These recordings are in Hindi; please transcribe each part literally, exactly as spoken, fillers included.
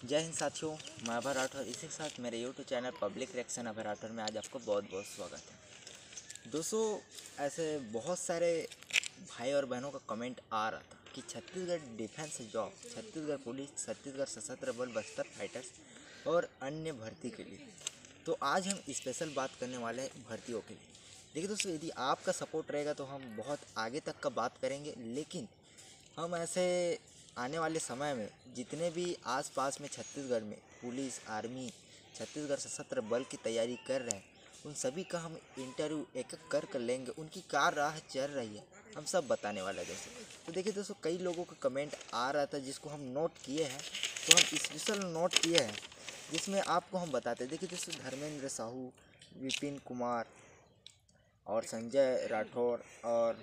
जय हिंद साथियों, मैं अभय राठौर। इसी के साथ मेरे YouTube channel public reaction Abhay Rathore में आज आपको बहुत बहुत स्वागत है। दोस्तों, ऐसे बहुत सारे भाई और बहनों का कमेंट आ रहा था कि Chhattisgarh defence job, Chhattisgarh police, Chhattisgarh सशस्त्र बल बस्तर फाइटर्स और अन्य भर्ती के लिए। तो आज हम स्पेशल बात करने वाले हैं भर्तियों के लिए। देखिए दोस्तों, यदि आपका सपोर्ट रहेगा तो हम बहुत आगे तक का बात करेंगे, लेकिन हम ऐसे आने वाले समय में जितने भी आसपास में छत्तीसगढ़ में पुलिस, आर्मी, छत्तीसगढ़ सशस्त्र बल की तैयारी कर रहे हैं, उन सभी का हम इंटरव्यू एक एक कर कर लेंगे। उनकी क्या राह चल रही है हम सब बताने वाले हैं दोस्तों। तो देखिए दोस्तों, कई लोगों का कमेंट आ रहा था जिसको हम नोट किए हैं, तो हम स्पेशल नोट किए हैं जिसमें आपको हम बताते हैं। देखिए दोस्तों, धर्मेंद्र साहू, विपिन कुमार और संजय राठौर और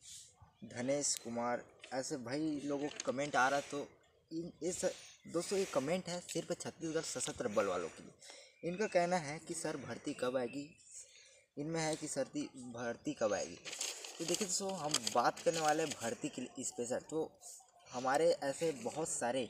धनेश कुमार, ऐसे भाई लोगों का कमेंट आ रहा। तो इन इस दोस्तों ये कमेंट है सिर्फ छत्तीसगढ़ सशस्त्र बल वालों के लिए। इनका कहना है कि सर भर्ती कब आएगी, इनमें है कि सर्दी भर्ती कब आएगी। तो देखिए दोस्तों, हम बात करने वाले हैं भर्ती के लिए स्पेशल। तो हमारे ऐसे बहुत सारे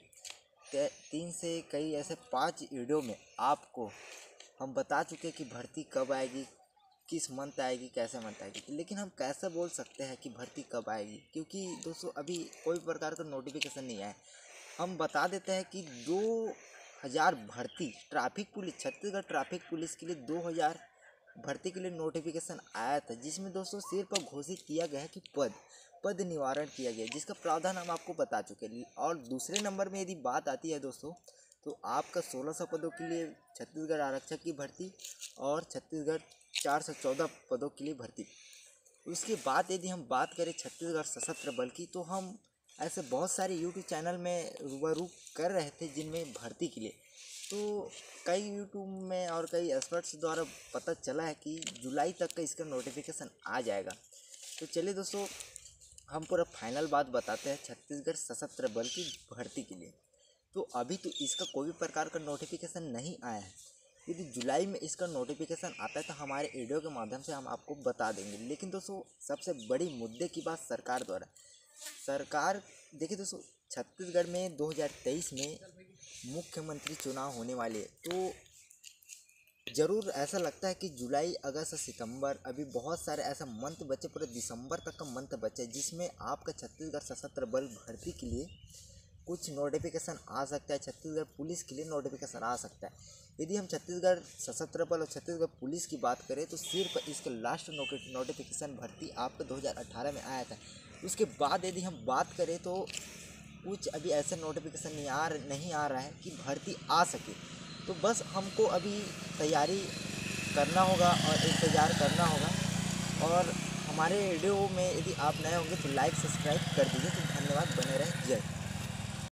तीन से कई ऐसे पाँच वीडियो में आपको हम बता चुके कि भर्ती कब आएगी, किस मंथ आएगी, कैसे मंथ आएगी। लेकिन हम कैसे बोल सकते हैं कि भर्ती कब आएगी, क्योंकि दोस्तों अभी कोई प्रकार का नोटिफिकेशन नहीं आया। हम बता देते हैं कि दो हज़ार भर्ती traffic police, Chhattisgarh traffic police के लिए दो हज़ार भर्ती के लिए नोटिफिकेशन आया था, जिसमें दोस्तों सिर्फ घोषित किया गया है कि पद पद निवारण किया गया, जिसका प्रावधान हम आपको बता चुके हैं। और दूसरे नंबर में यदि बात आती है दोस्तों, तो आपका सोलह सौ पदों के लिए छत्तीसगढ़ आरक्षक की भर्ती और छत्तीसगढ़ चार सौ चौदह पदों के लिए भर्ती। उसके बाद यदि हम बात करें छत्तीसगढ़ सशस्त्र बल की, तो हम ऐसे बहुत सारे यूट्यूब चैनल में रूबरू कर रहे थे जिनमें भर्ती के लिए। तो कई यूट्यूब में और कई एक्सपर्ट्स द्वारा पता चला है कि जुलाई तक का इसका नोटिफिकेशन आ जाएगा। तो चलिए दोस्तों, हम पूरा फाइनल बात बताते हैं छत्तीसगढ़ सशस्त्र बल की भर्ती के लिए। तो अभी तो इसका कोई भी प्रकार का नोटिफिकेशन नहीं आया है। यदि जुलाई में इसका नोटिफिकेशन आता है तो हमारे वीडियो के माध्यम से हम आपको बता देंगे। लेकिन दोस्तों, सबसे बड़ी मुद्दे की बात सरकार द्वारा सरकार देखिए दोस्तों, छत्तीसगढ़ में दो हज़ार तेईस में मुख्यमंत्री चुनाव होने वाले हैं। तो ज़रूर ऐसा लगता है कि जुलाई, अगस्त, सितंबर, अभी बहुत सारे ऐसा मंथ बचे, पूरे दिसंबर तक का मंथ बचे, जिसमें आपका छत्तीसगढ़ सशस्त्र बल भर्ती के लिए कुछ नोटिफिकेशन आ सकता है। छत्तीसगढ़ पुलिस के लिए नोटिफिकेशन आ सकता है। यदि हम छत्तीसगढ़ सशस्त्र बल और छत्तीसगढ़ पुलिस की बात करें तो सिर्फ इसका लास्ट नोटिफिकेशन भर्ती आपका दो हज़ार अठारह में आया था। उसके बाद यदि हम बात करें तो कुछ अभी ऐसे नोटिफिकेशन नहीं आ नहीं आ रहा है कि भर्ती आ सके। तो बस हमको अभी तैयारी करना होगा और इंतज़ार करना होगा। और हमारे वीडियो में यदि आप नए होंगे तो लाइक सब्सक्राइब कर दीजिए। तो धन्यवाद, बने रहें। जय।